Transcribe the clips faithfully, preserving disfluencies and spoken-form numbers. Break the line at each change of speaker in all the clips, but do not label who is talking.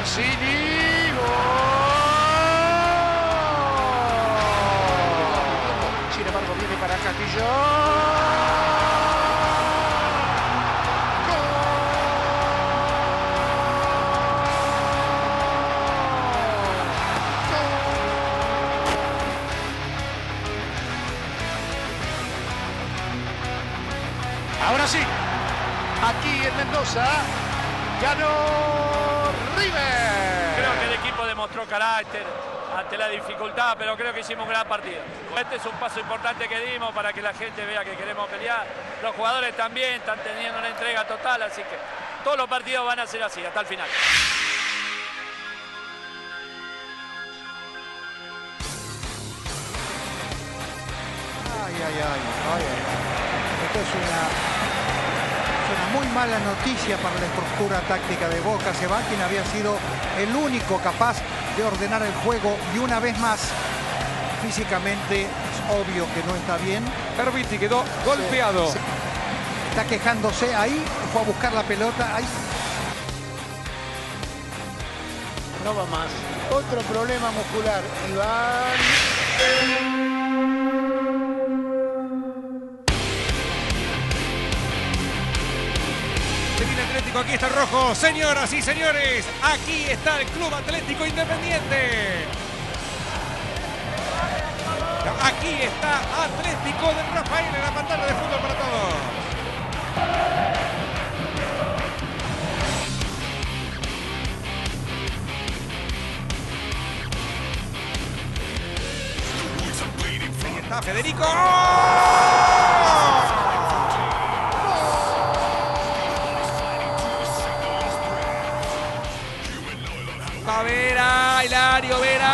Mancini. ¡Gol! Sin embargo, viene para Castillo. Ahora sí, aquí en Mendoza, ganó River.
Creo que el equipo demostró carácter ante la dificultad, pero creo que hicimos un gran partido. Este es un paso importante que dimos para que la gente vea que queremos pelear. Los jugadores también están teniendo una entrega total, así que todos los partidos van a ser así, hasta el final.
Ay, ay, ay, ay, ay. Esto es una, es una muy mala noticia para la estructura táctica de Boca. Sebastián había sido el único capaz de ordenar el juego y una vez más, físicamente es obvio que no está bien.
Herbiti quedó golpeado.
Se, se, está quejándose ahí, fue a buscar la pelota. Ahí.
No va más. Otro problema muscular. Iván.
Atlético, aquí está el rojo. Señoras y señores, aquí está el Club Atlético Independiente. Aquí está Atlético de Rafael en la pantalla de Fútbol para Todos. Ahí está Federico. ¡Oh! Vera, Hilario Vera.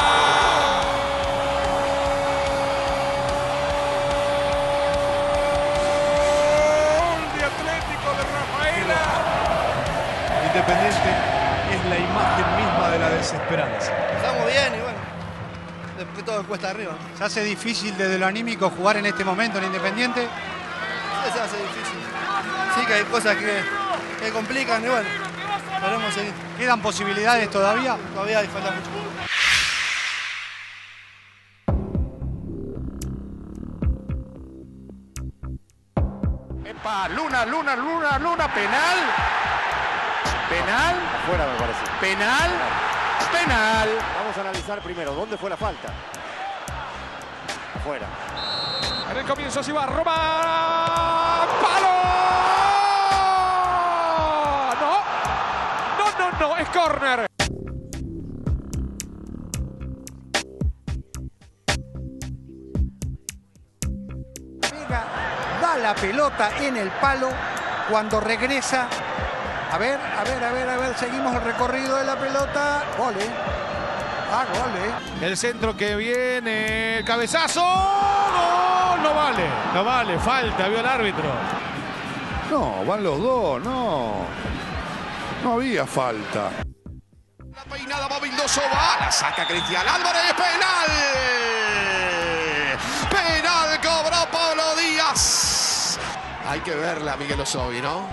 Gol de Atlético de Rafaela.
Independiente es la imagen misma de la desesperanza.
Estamos bien y bueno, después todo cuesta arriba.
Se hace difícil desde lo anímico jugar en este momento en Independiente.
Sí, se hace difícil. Sí que hay cosas que, que complican y bueno, esperemos seguir.
¿Quedan posibilidades todavía?
Todavía hay falta mucho.
Epa, Luna, Luna, Luna, Luna, penal. Penal.
Afuera me parece.
Penal. Penal.
Vamos a analizar primero dónde fue la falta. Afuera.
En el comienzo se va Roma. ¡Palo! No, no, no, es córner.
Vega da la pelota en el palo cuando regresa. A ver, a ver, a ver, a ver, seguimos el recorrido de la pelota. Gol, ¿eh? Ah, gol, ¿eh?
El centro que viene, el cabezazo. ¡Gol! No vale, no vale, falta, vio el árbitro.
No, van los dos, no. No había falta.
La peinada va Vildoso, va, la saca Cristian Álvarez, penal. Penal cobró Pablo Díaz. Hay que verla, Miguel Osovi, ¿no?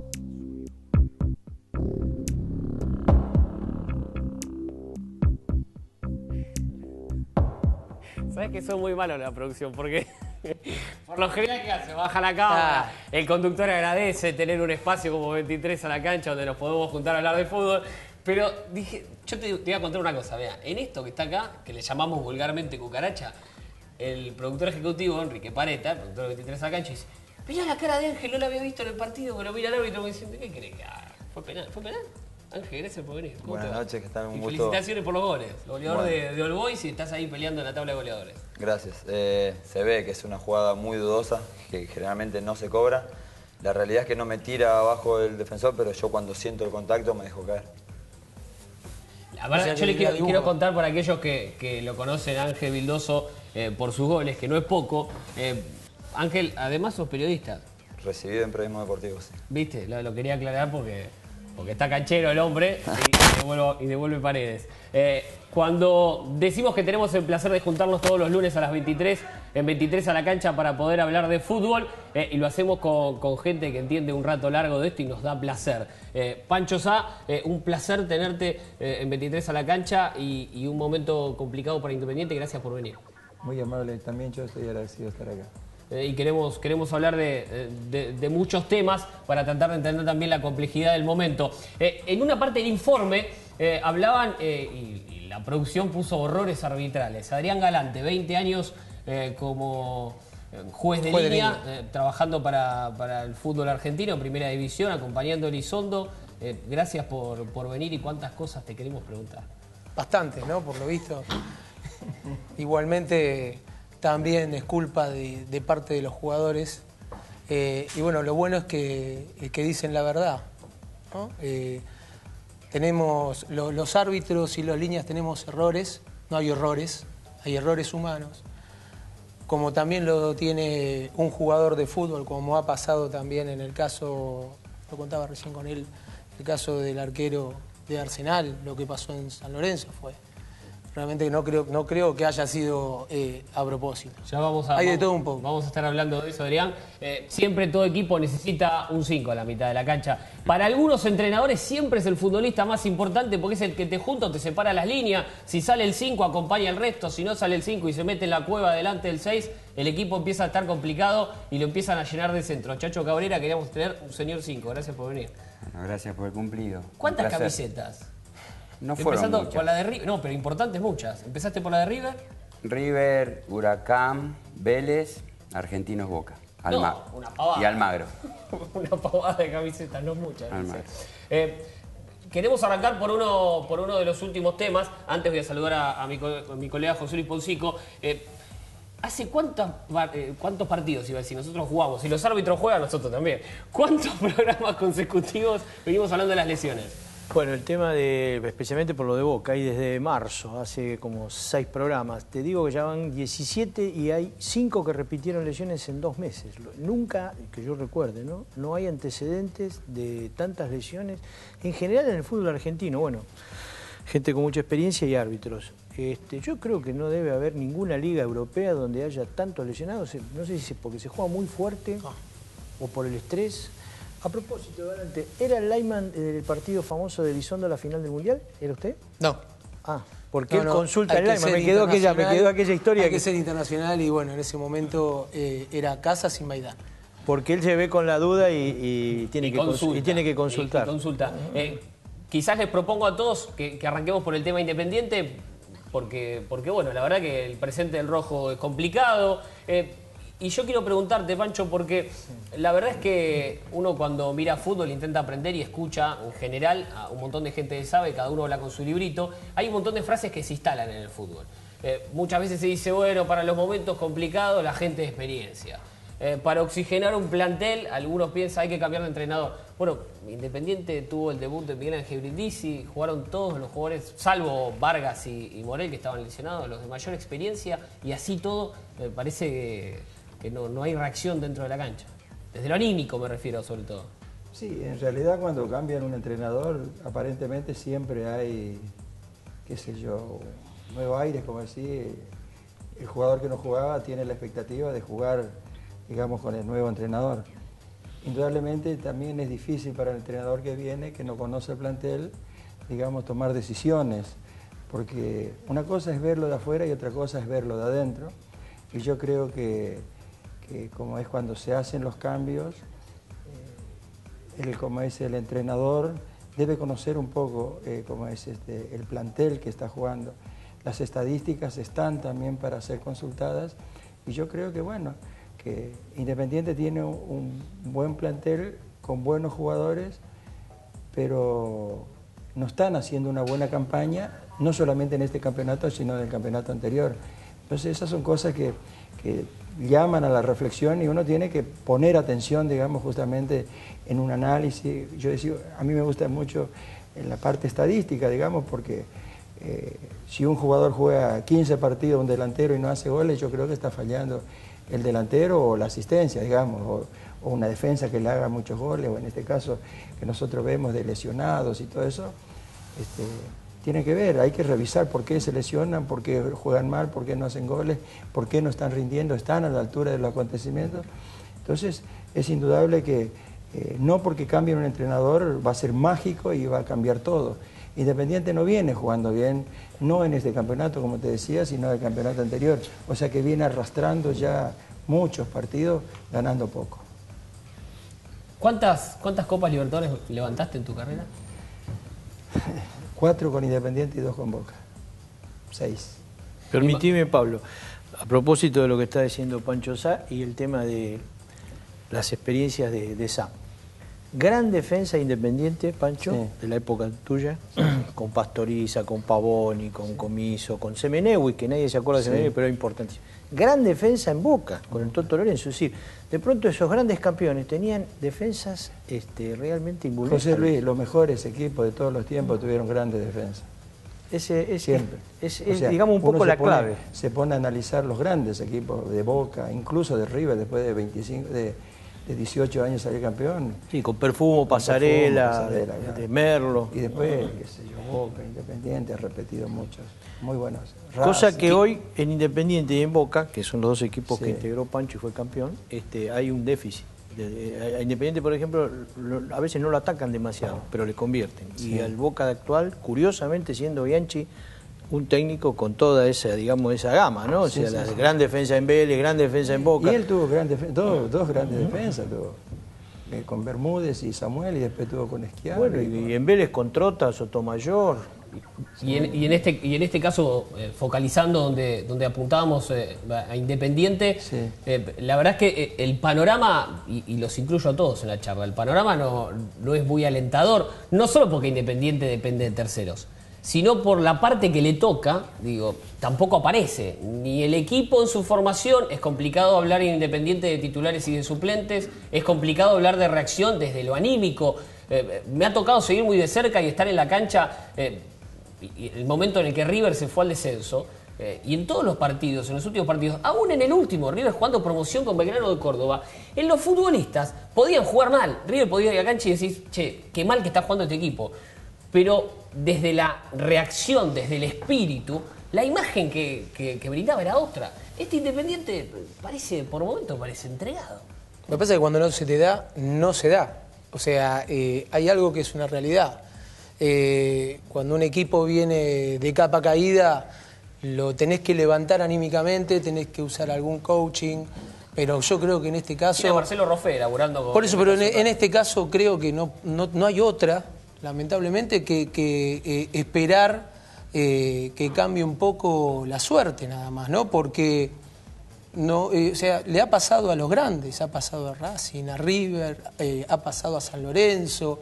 Sabes que son muy malos la producción, porque por lo general, ¿qué hace? Baja la cámara, ah. el conductor agradece tener un espacio como veintitrés a la cancha donde nos podemos juntar a hablar de fútbol, pero dije, yo te, te voy a contar una cosa, vea, en esto que está acá, que le llamamos vulgarmente cucaracha, el productor ejecutivo, Enrique Pareta, el productor de veintitrés a la cancha, dice, mirá la cara de Ángel, no la había visto en el partido, pero mira el árbitro diciendo, ¿qué crees que haga? ¿Fue penal? ¿Fue penal? Ángel, gracias por venir.
Buenas noches, que están un
y
gusto.
Felicitaciones por los goles. Goleador
bueno.
de, de All Boys y estás ahí peleando en la tabla de goleadores.
Gracias. Eh, se ve que es una jugada muy dudosa, que generalmente no se cobra. La realidad es que no me tira abajo el defensor, pero yo cuando siento el contacto me dejo caer.
La verdad, o sea, yo les quiero, quiero contar para aquellos que, que lo conocen a Ángel Vildoso eh, por sus goles, que no es poco. Eh, Ángel, además sos periodista.
Recibido en periodismo deportivo, sí.
¿Viste? Lo, lo quería aclarar porque porque está canchero el hombre y, devuelvo, y devuelve Paredes. Eh, cuando decimos que tenemos el placer de juntarnos todos los lunes a las veintitrés, en veintitrés a la cancha para poder hablar de fútbol, eh, y lo hacemos con, con gente que entiende un rato largo de esto y nos da placer. Eh, Pancho Sá, eh, un placer tenerte eh, en veintitrés a la cancha y, y un momento complicado para Independiente. Gracias por venir.
Muy amable, también yo estoy agradecido de estar acá.
Eh, y queremos, queremos hablar de, de, de muchos temas para tratar de entender también la complejidad del momento. Eh, en una parte del informe eh, hablaban, eh, y, y la producción puso horrores arbitrales. Adrián Galante, veinte años eh, como juez de
Juez de
línea,
línea.
eh, trabajando para, para el fútbol argentino en primera división, acompañando a Elizondo. Eh, gracias por, por venir y cuántas cosas te queremos preguntar.
Bastantes, ¿no? Por lo visto. Igualmente también es culpa de, de parte de los jugadores. Eh, y bueno, lo bueno es que, es que dicen la verdad, ¿no? Eh, tenemos lo- los árbitros y las líneas tenemos errores, no hay errores, hay errores humanos. Como también lo tiene un jugador de fútbol, como ha pasado también en el caso, lo contaba recién con él, el caso del arquero de Arsenal, lo que pasó en San Lorenzo fue. Realmente no creo, no creo que haya sido eh, a propósito.
Ya vamos a,
Hay de
vamos-
todo un poco.
Vamos a estar hablando de eso, Adrián. Eh, siempre todo equipo necesita un cinco a la mitad de la cancha. Para algunos entrenadores siempre es el futbolista más importante porque es el que te junta o te separa las líneas. Si sale el cinco, acompaña al resto. Si no sale el cinco y se mete en la cueva delante del seis, el equipo empieza a estar complicado y lo empiezan a llenar de centro. Chacho Cabrera, queríamos tener un señor cinco. Gracias por venir.
Bueno, gracias por el cumplido.
¿Cuántas
Un placer.
camisetas?
No fueron
Empezando
muchas.
por la de River. No, pero importantes muchas. ¿Empezaste por la de River?
River, Huracán, Vélez, Argentinos Boca. Alma-
No, una pavada.
Y Almagro.
Una pavada de camisetas, no muchas.
Almagro.
Eh, queremos arrancar por uno, por uno de los últimos temas. Antes voy a saludar a, a mi, co- a mi colega José Luis Ponsico. Eh, ¿Hace cuántos, eh, cuántos partidos, iba a decir, nosotros jugamos? Si los árbitros juegan, nosotros también. ¿Cuántos programas consecutivos venimos hablando de las lesiones?
Bueno, el tema de, especialmente por lo de Boca, hay desde marzo, hace como seis programas. Te digo que ya van diecisiete y hay cinco que repitieron lesiones en dos meses. Lo- Nunca, que yo recuerde, ¿no? No hay antecedentes de tantas lesiones. En general en el fútbol argentino, bueno, gente con mucha experiencia y árbitros. Este, yo creo que no debe haber ninguna liga europea donde haya tantos lesionados. No sé si es porque se juega muy fuerte o por el estrés. A propósito, Galante, ¿era el lineman del partido famoso de Elizondo a la final del Mundial? ¿Era usted?
No.
Ah, porque
No,
él
no,
consulta
hay
el
que
lineman.
ser
Me quedó, aquella, me
internacional,
quedó aquella historia.
Hay que
que-
ser internacional y bueno, en ese momento eh, era Casas y Maidán.
Porque él se ve con la duda y, y tiene,
Y
que cons-
consulta.
y tiene que
Y- y
consultar.
consulta. Eh, quizás les propongo a todos que, que arranquemos por el tema Independiente, porque, porque bueno, la verdad que el presente del rojo es complicado. Eh, y yo quiero preguntarte, Pancho, porque la verdad es que uno cuando mira fútbol intenta aprender y escucha en general a un montón de gente que sabe, cada uno habla con su librito. Hay un montón de frases que se instalan en el fútbol. Eh, muchas veces se dice, bueno, para los momentos complicados la gente de experiencia. Eh, para oxigenar un plantel, algunos piensan hay que cambiar de entrenador. Bueno, Independiente tuvo el debut de Miguel Ángel Brindisi, jugaron todos los jugadores, salvo Vargas y, y Morel, que estaban lesionados, los de mayor experiencia, y así todo, me parece que, que no, no hay reacción dentro de la cancha. Desde lo anímico me refiero, sobre todo.
Sí, en realidad cuando cambian un entrenador, aparentemente siempre hay, qué sé yo, nuevo aire, como decir, el jugador que no jugaba tiene la expectativa de jugar, digamos, con el nuevo entrenador. Indudablemente también es difícil para el entrenador que viene, que no conoce el plantel, digamos, tomar decisiones, porque una cosa es verlo de afuera y otra cosa es verlo de adentro, y yo creo que, que como es cuando se hacen los cambios, eh, el, como es el entrenador, debe conocer un poco eh, cómo es este, el plantel que está jugando. Las estadísticas están también para ser consultadas, y yo creo que, bueno, que Independiente tiene un buen plantel con buenos jugadores, pero no están haciendo una buena campaña, no solamente en este campeonato, sino en el campeonato anterior. Entonces esas son cosas que, que llaman a la reflexión y uno tiene que poner atención, digamos, justamente en un análisis. Yo decía, a mí me gusta mucho en la parte estadística, digamos, porque eh, si un jugador juega quince partidos, un delantero, y no hace goles, yo creo que está fallando el delantero o la asistencia, digamos, o, o una defensa que le haga muchos goles, o en este caso que nosotros vemos de lesionados y todo eso, este, tiene que ver, hay que revisar por qué se lesionan, por qué juegan mal, por qué no hacen goles, por qué no están rindiendo, están a la altura de los acontecimientos. Entonces, es indudable que eh, no porque cambie un entrenador va a ser mágico y va a cambiar todo. Independiente no viene jugando bien, no en este campeonato, como te decía, sino del campeonato anterior. O sea que viene arrastrando ya muchos partidos, ganando poco.
¿Cuántas, cuántas Copas Libertadores levantaste en tu carrera?
Cuatro con Independiente y dos con Boca. Seis.
Permitime, Pablo, a propósito de lo que está diciendo Pancho Sá y el tema de las experiencias de, de Sá. Gran defensa Independiente, Pancho, sí, de la época tuya, sí, con Pastoriza, con Pavoni, con Comiso, con Semenewi, que nadie se acuerda de Semenewi, sí, pero es importante. Gran defensa en Boca, con el Toto Lorenzo. Es decir, de pronto esos grandes campeones tenían defensas este, realmente invulnerables.
José Luis, los mejores equipos de todos los tiempos tuvieron grandes defensas.
Ese, ese,
Siempre.
Es, es,
o sea,
es digamos, un poco la
pone,
clave.
Se pone a analizar los grandes equipos de Boca, incluso de River, después de veinticinco... De, de dieciocho años salir campeón.
Sí, con Perfumo, Pasarela, Perfumo, Pasarela de, de Merlo.
Y después, qué sé yo, Boca, Independiente, ha repetido muchos. Muy buenos.
Cosa
Raz,
que
sí,
hoy en Independiente y en Boca, que son los dos equipos sí, que integró Pancho y fue campeón, este, hay un déficit. De, a Independiente, por ejemplo, lo, a veces no lo atacan demasiado, pero le convierten. Sí. Y al Boca de actual, curiosamente, siendo Bianchi un técnico con toda esa, digamos, esa gama, ¿no? O sea, sí, sí, la sí. gran defensa en Vélez, gran defensa en Boca.
Y él tuvo gran defen dos, dos grandes uh-huh. defensas, tuvo, eh, con Bermúdez y Samuel, y después tuvo con Esquiavo.
Bueno, y, y, con... y en Vélez con Trota, Sotomayor.
Y en, y en este y en este caso, eh, focalizando donde, donde apuntábamos eh, a Independiente, sí. eh, la verdad es que eh, el panorama, y, y los incluyo a todos en la charla, el panorama no, no es muy alentador, no solo porque Independiente depende de terceros, sino por la parte que le toca, digo, tampoco aparece. Ni el equipo en su formación, es complicado hablar en Independiente de titulares y de suplentes, es complicado hablar de reacción desde lo anímico. Eh, me ha tocado seguir muy de cerca y estar en la cancha, eh, y el momento en el que River se fue al descenso, eh, y en todos los partidos, en los últimos partidos, aún en el último, River jugando promoción con Belgrano de Córdoba, en los futbolistas podían jugar mal. River podía ir a la cancha y decir, che, qué mal que está jugando este equipo. Pero desde la reacción, desde el espíritu, la imagen que, que, que brindaba era otra. Este Independiente parece, por momentos, parece entregado.
Lo que pasa es que cuando no se te da, no se da. O sea, eh, hay algo que es una realidad. Eh, cuando un equipo viene de capa caída, lo tenés que levantar anímicamente, tenés que usar algún coaching, pero yo creo que en este caso...
Tiene Marcelo Roffé elaborando con...
Por eso, pero en, en este caso creo que no, no, no hay otra, lamentablemente, que, que eh, esperar eh, que cambie un poco la suerte nada más, ¿no? Porque no, eh, o sea, le ha pasado a los grandes, ha pasado a Racing, a River, eh, ha pasado a San Lorenzo.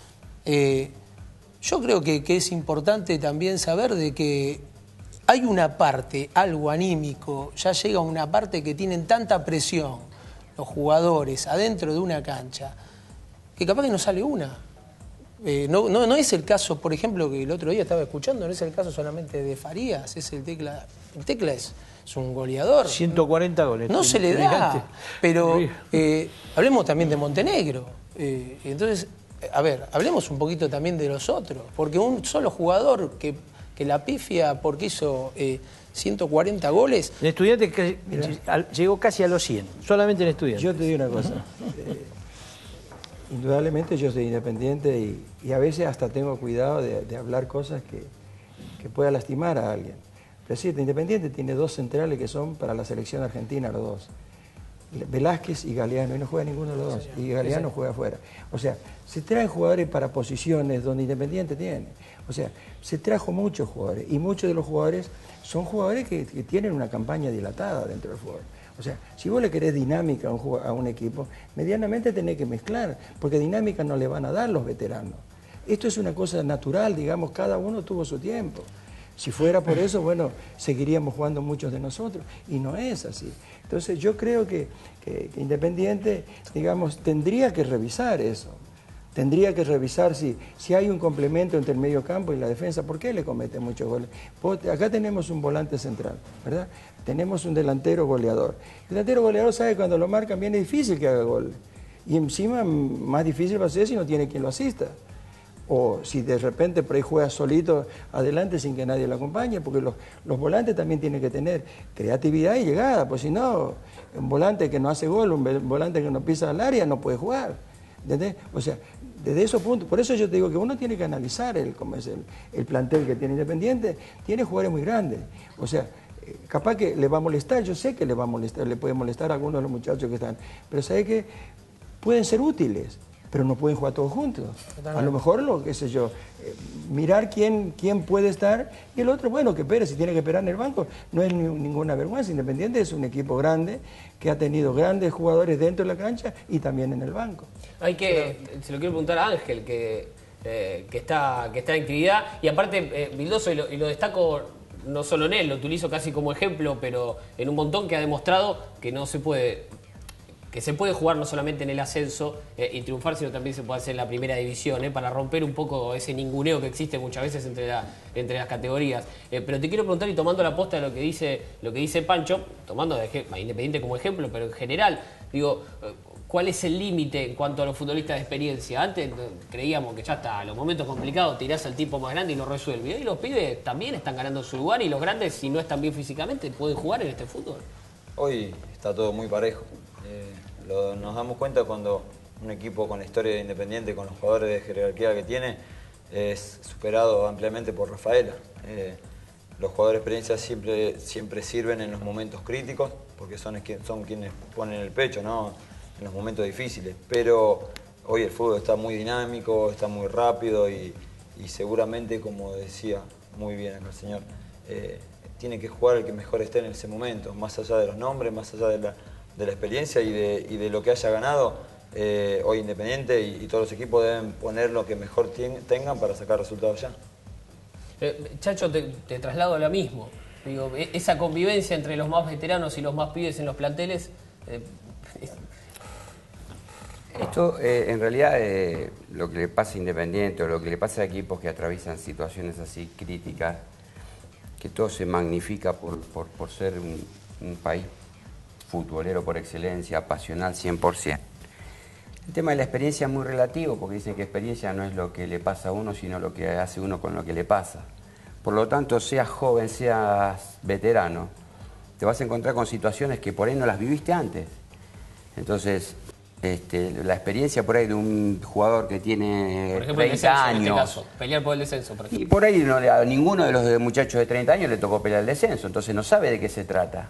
Eh, yo creo que, que es importante también saber de que hay una parte, algo anímico, ya llega una parte que tienen tanta presión los jugadores adentro de una cancha, que capaz que no sale una. Eh, no, no, no es el caso, por ejemplo, que el otro día estaba escuchando, no es el caso solamente de Farías, es el Tecla. El Tecla es, es un goleador.
ciento cuarenta goles.
No se le da, pero eh, hablemos también de Montenegro. Eh, entonces, a ver, hablemos un poquito también de los otros, porque un solo jugador que, que la pifia porque hizo eh, ciento cuarenta goles...
En Estudiantes que, llegó casi a los cien, solamente en Estudiantes.
Yo te digo una cosa. eh, Indudablemente yo soy independiente y, y a veces hasta tengo cuidado de, de hablar cosas que, que pueda lastimar a alguien. Pero sí, Independiente tiene dos centrales que son para la selección argentina, los dos. Velázquez y Galeano, y no juega ninguno de los dos. Y Galeano juega afuera. O sea, se traen jugadores para posiciones donde Independiente tiene. O sea, se trajo muchos jugadores y muchos de los jugadores son jugadores que, que tienen una campaña dilatada dentro del fútbol. O sea, si vos le querés dinámica a un, a un equipo, medianamente tenés que mezclar, porque dinámica no le van a dar los veteranos. Esto es una cosa natural, digamos, cada uno tuvo su tiempo. Si fuera por eso, bueno, seguiríamos jugando muchos de nosotros, y no es así. Entonces yo creo que, que, que Independiente, digamos, tendría que revisar eso. tendría que revisar si, si hay un complemento entre el medio campo y la defensa. ¿Por qué le cometen muchos goles? Acá tenemos un volante central, ¿verdad? Tenemos un delantero goleador. El delantero goleador sabe que cuando lo marcan bien es difícil que haga gol. Y encima más difícil va a ser si no tiene quien lo asista. O si de repente por ahí juega solito adelante sin que nadie lo acompañe, porque los, los volantes también tienen que tener creatividad y llegada, pues si no, un volante que no hace gol, un volante que no pisa al área no puede jugar. ¿Entendés? O sea, desde esos puntos, por eso yo te digo que uno tiene que analizar el, cómo es el, el plantel que tiene Independiente, tiene jugadores muy grandes. O sea, capaz que le va a molestar, yo sé que le va a molestar, le puede molestar a algunos de los muchachos que están, pero sabe que pueden ser útiles, pero no pueden jugar todos juntos. A lo mejor, lo qué sé yo, eh, mirar quién, quién puede estar y el otro, bueno, que espere, si tiene que esperar en el banco, no es ni, ninguna vergüenza. Independiente es un equipo grande que ha tenido grandes jugadores dentro de la cancha y también en el banco.
Hay que, pero, se lo quiero preguntar a Ángel, que, eh, que, está, que está en actividad, y aparte, eh, Vildoso, y lo, y lo destaco no solo en él, lo utilizo casi como ejemplo, pero en un montón que ha demostrado que no se puede... que se puede jugar no solamente en el ascenso eh, y triunfar, sino también se puede hacer en la primera división, eh, para romper un poco ese ninguneo que existe muchas veces entre, la, entre las categorías. Eh, pero te quiero preguntar, y tomando la posta de lo que dice, lo que dice Pancho, tomando a Independiente como ejemplo, pero en general, digo, ¿cuál es el límite en cuanto a los futbolistas de experiencia? Antes creíamos que ya está, a los momentos complicados tirás al tipo más grande y lo resuelve. Y hoy los pibes también están ganando su lugar, y los grandes, si no están bien físicamente, pueden jugar en este fútbol.
Hoy está todo muy parejo. Eh, lo, nos damos cuenta cuando un equipo con la historia de Independiente, con los jugadores de jerarquía que tiene, es superado ampliamente por Rafaela. Eh, los jugadores de experiencia siempre, siempre sirven en los momentos críticos, porque son, son quienes ponen el pecho, ¿no?, en los momentos difíciles. Pero hoy el fútbol está muy dinámico, está muy rápido y, y seguramente, como decía muy bien el señor, eh, tiene que jugar el que mejor esté en ese momento, más allá de los nombres, más allá de la, de la experiencia y de, y de lo que haya ganado. Eh, hoy Independiente y, y todos los equipos deben poner lo que mejor tengan para sacar resultados ya.
Eh, Chacho, te, te traslado a lo mismo. Digo, esa convivencia entre los más veteranos y los más pibes en los planteles... Eh, es...
Esto, eh, en realidad, eh, lo que le pasa a Independiente o lo que le pasa a equipos que atraviesan situaciones así críticas, que todo se magnifica por, por, por ser un, un país futbolero por excelencia, pasional cien por ciento. El tema de la experiencia es muy relativo, porque dicen que experiencia no es lo que le pasa a uno, sino lo que hace uno con lo que le pasa. Por lo tanto, seas joven, seas veterano, te vas a encontrar con situaciones que por ahí no las viviste antes. Entonces, este, la experiencia por ahí de un jugador que tiene
por ejemplo, treinta descenso, años... En este caso, pelear por el descenso, por ejemplo.
Y por ahí no, a ninguno de los muchachos de treinta años le tocó pelear el descenso, entonces no sabe de qué se trata.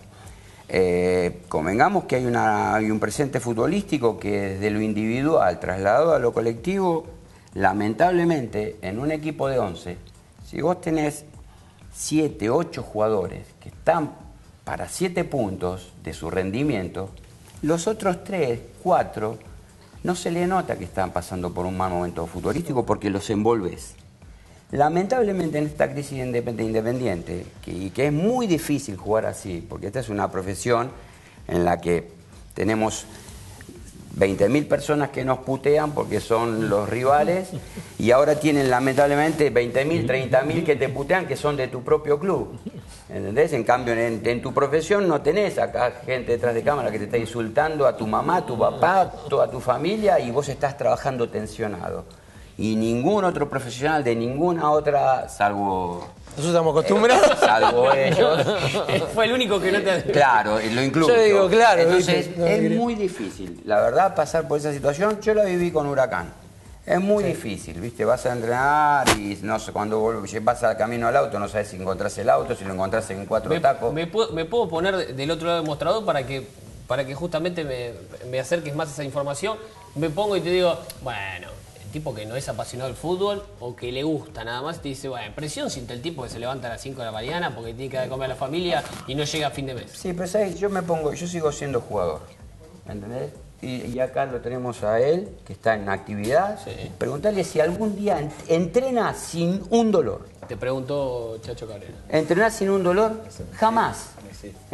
Eh, convengamos que hay, una, hay un presente futbolístico que desde lo individual trasladado a lo colectivo, lamentablemente en un equipo de once, si vos tenés siete, ocho jugadores que están para siete puntos de su rendimiento, los otros tres, cuatro, no se le nota que están pasando por un mal momento futbolístico porque los envolves. Lamentablemente en esta crisis independiente, que, que es muy difícil jugar así, porque esta es una profesión en la que tenemos veinte mil personas que nos putean porque son los rivales, y ahora tienen lamentablemente veinte mil, treinta mil que te putean que son de tu propio club. ¿Entendés? En cambio, en, en tu profesión no tenés acá gente detrás de cámara que te está insultando a tu mamá, a tu papá, toda tu familia, y vos estás trabajando tensionado. Y ningún otro profesional de ninguna otra, salvo...
Nosotros estamos acostumbrados.
Eh, salvo ellos.
Fue el único que no te...
Claro, lo incluyo.
Yo digo, claro.
Entonces,
no,
es
no,
muy difícil. La verdad, pasar por esa situación, yo la viví con Huracán. Es muy sí. difícil, ¿viste? Vas a entrenar y no sé, cuando vas al camino al auto no sabes si encontrás el auto, si lo encontrás en cuatro
me,
tacos.
Me puedo, me puedo poner del otro lado del mostrador para que, para que justamente me, me acerques más a esa información. Me pongo y te digo, bueno... tipo que no es apasionado del fútbol o que le gusta nada más, te dice, bueno, presión siente el tipo que se levanta a las cinco de la mañana porque tiene que dar de comer a la familia y no llega a fin de mes.
Sí, pero ¿sabes? Yo me pongo, yo sigo siendo jugador, ¿entendés? Y, y acá lo tenemos a él, que está en actividad. Sí. Preguntarle si algún día ent entrena sin un dolor.
Te preguntó Chacho Cabrera.
¿Entrenar sin un dolor? Jamás. ¿Eh?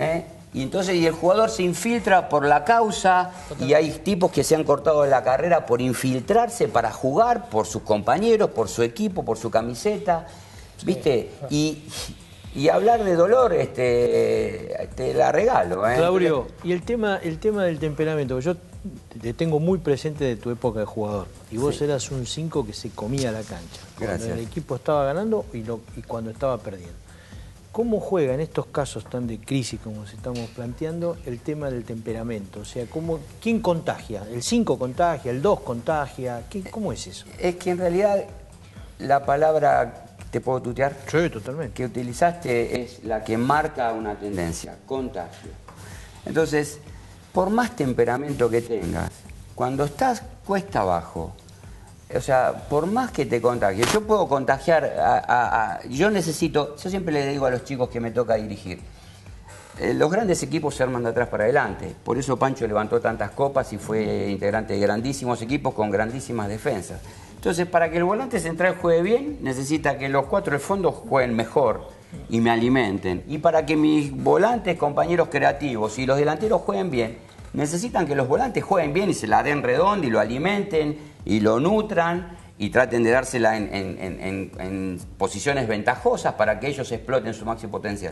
Y entonces y el jugador se infiltra por la causa y hay tipos que se han cortado la carrera por infiltrarse para jugar por sus compañeros, por su equipo, por su camiseta, ¿viste? Y, y hablar de dolor, este, te la regalo. ¿eh?
Claudio, y el tema, el tema del temperamento, yo te tengo muy presente de tu época de jugador y vos sí. eras un cinco que se comía la cancha. Cuando
Gracias.
el equipo estaba ganando y, lo, y cuando estaba perdiendo. ¿Cómo juega en estos casos tan de crisis como se estamos planteando el tema del temperamento? O sea, ¿cómo, ¿quién contagia? ¿El cinco contagia? ¿El dos contagia? ¿Qué, ¿Cómo es eso?
Es que en realidad la palabra, ¿te puedo tutear?
Sí, totalmente.
Que utilizaste es la que marca una tendencia, contagio. Entonces, por más temperamento que tengas, cuando estás cuesta abajo, o sea, por más que te contagie, yo puedo contagiar a, a, a... Yo necesito, yo siempre le digo a los chicos que me toca dirigir, eh, los grandes equipos se arman de atrás para adelante. Por eso Pancho levantó tantas copas y fue integrante de grandísimos equipos con grandísimas defensas. Entonces, para que el volante central juegue bien, necesita que los cuatro del fondo jueguen mejor y me alimenten. Y para que mis volantes, compañeros creativos y los delanteros jueguen bien, necesitan que los volantes jueguen bien y se la den redonda y lo alimenten y lo nutran y traten de dársela en, en, en, en, en posiciones ventajosas para que ellos exploten su máximo potencial.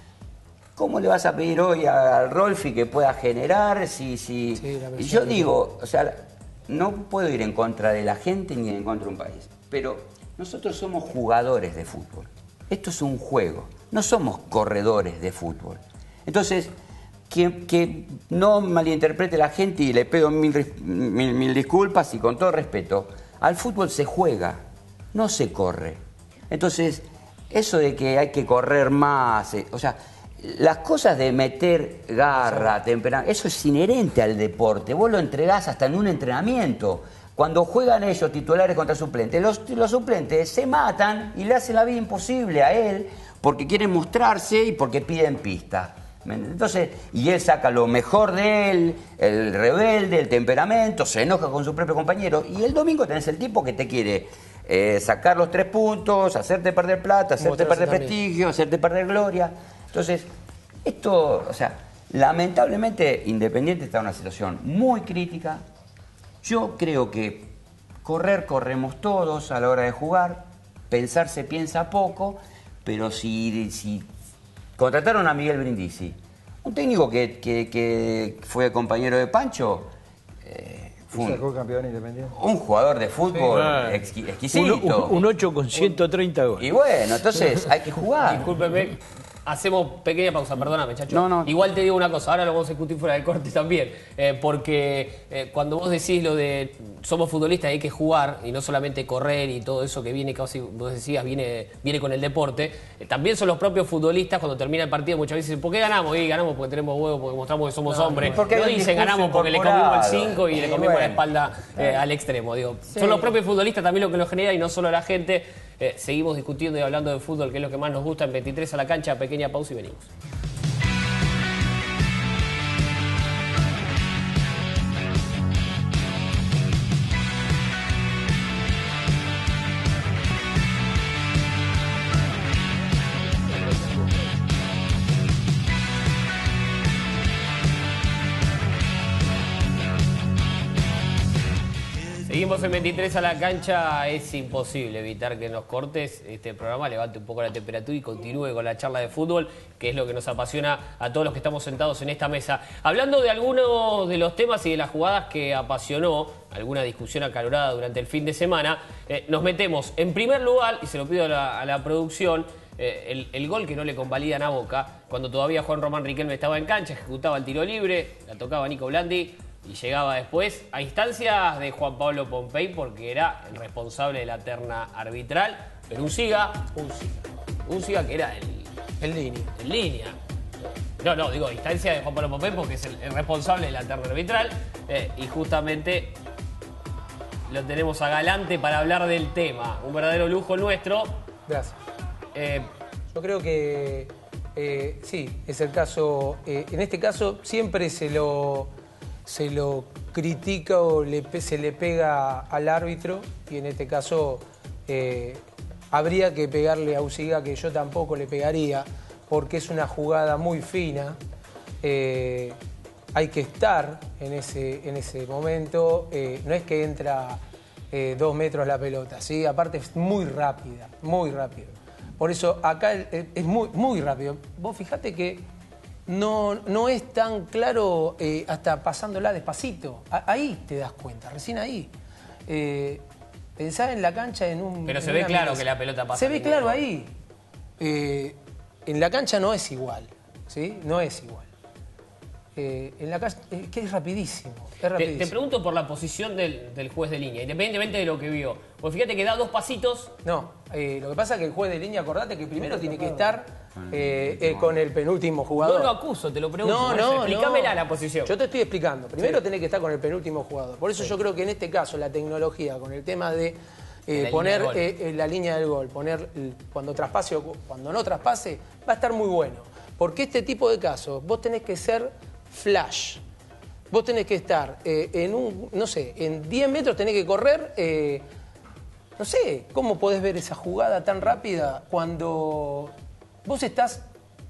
¿Cómo le vas a pedir hoy al Rolfi que pueda generar? Si, si... Sí, yo digo, o sea, no puedo ir en contra de la gente ni en contra de un país, pero nosotros somos jugadores de fútbol. Esto es un juego, no somos corredores de fútbol. Entonces, Que, que no malinterprete la gente y le pido mil, mil, mil disculpas y con todo respeto, al fútbol se juega, no se corre. Entonces, eso de que hay que correr más, eh, o sea, las cosas de meter garra, temperamento, eso es inherente al deporte, vos lo entregás hasta en un entrenamiento. Cuando juegan ellos titulares contra suplentes, los, los suplentes se matan y le hacen la vida imposible a él porque quieren mostrarse y porque piden pista. Entonces, y él saca lo mejor de él, el rebelde, el temperamento, se enoja con su propio compañero, y el domingo tenés el tipo que te quiere eh, sacar los tres puntos, hacerte perder plata, hacerte perder prestigio, hacerte perder gloria. Entonces, esto, o sea, lamentablemente Independiente está en una situación muy crítica. Yo creo que correr, corremos todos a la hora de jugar, pensar se piensa poco, pero si... si contrataron a Miguel Brindisi, un técnico que, que, que fue compañero de Pancho, eh, fue un,
sacó campeón Independiente.
Un jugador de fútbol sí, claro. exquisito.
Un, un ocho con ciento treinta goles.
Y bueno, entonces hay que jugar.
Discúlpeme, hacemos pequeña pausa, perdóname, chacho.
No, no.
Igual te digo una cosa, ahora lo vamos a discutir fuera del corte también, eh, porque eh, cuando vos decís lo de somos futbolistas y hay que jugar, y no solamente correr y todo eso que viene, casi vos decías, viene, viene con el deporte, eh, también son los propios futbolistas cuando termina el partido muchas veces dicen, ¿por qué ganamos? Y ganamos porque tenemos huevos, porque mostramos que somos no, hombres. No dicen ganamos porque le comimos el cinco y le comimos bueno. la espalda eh, al extremo. Digo. Sí. Son los propios futbolistas también lo que lo genera y no solo la gente. Eh, seguimos discutiendo y hablando de fútbol, que es lo que más nos gusta en veintitrés a la cancha. Pequeña pausa y venimos. Seguimos en veintitrés a la cancha, es imposible evitar que nos cortes este programa, levante un poco la temperatura y continúe con la charla de fútbol, que es lo que nos apasiona a todos los que estamos sentados en esta mesa. Hablando de algunos de los temas y de las jugadas que apasionó, alguna discusión acalorada durante el fin de semana, eh, nos metemos en primer lugar, y se lo pido a la, a la producción, eh, el, el gol que no le convalidan a Boca, cuando todavía Juan Román Riquelme estaba en cancha, ejecutaba el tiro libre, la tocaba Nico Blandi, y llegaba después a instancias de Juan Pablo Pompey porque era el responsable de la terna arbitral, pero un siga, un siga, un siga que era el,
el línea.
El línea. No, no, digo instancia de Juan Pablo Pompey porque es el, el responsable de la terna arbitral eh, y justamente lo tenemos a Galante para hablar del tema. Un verdadero lujo nuestro.
Gracias. Eh, Yo creo que eh, sí, es el caso. Eh, en este caso siempre se lo... se lo critica o le, se le pega al árbitro y en este caso eh, habría que pegarle a Usiga, que yo tampoco le pegaría porque es una jugada muy fina eh, hay que estar en ese, en ese momento. Eh, no es que entra eh, dos metros la pelota, ¿sí? Aparte es muy rápida, muy rápido. Por eso acá es, es muy, muy rápido. Vos fijate que no, no es tan claro eh, hasta pasándola despacito. A, ahí te das cuenta, recién ahí. Eh, pensá en la cancha en un...
Pero se ve claro que la pelota pasa.
Se ve claro ahí. Eh, en la cancha no es igual, ¿sí? No es igual. Eh, en la cancha es que es rapidísimo. Es rapidísimo.
Te, te pregunto por la posición del, del juez de línea, independientemente de lo que vio. Pues fíjate que da dos pasitos.
No, eh, lo que pasa es que el juez de línea, acordate que primero tiene que estar eh, eh, con el penúltimo jugador.
No lo acuso, te lo pregunto.
No,
por eso.
no,
Explícamela
no.
la posición.
Yo te estoy explicando. Primero
Sí.
tenés que estar con el penúltimo jugador. Por eso
Sí.
yo creo que en este caso la tecnología, con el tema de eh,
La
poner
línea del
eh, la línea del gol, poner el- cuando traspase o cu- cuando no traspase, va a estar muy bueno. Porque este tipo de casos, vos tenés que ser flash. Vos tenés que estar eh, en un, no sé, en diez metros tenés que correr. eh, no sé, ¿cómo podés ver esa jugada tan rápida cuando vos estás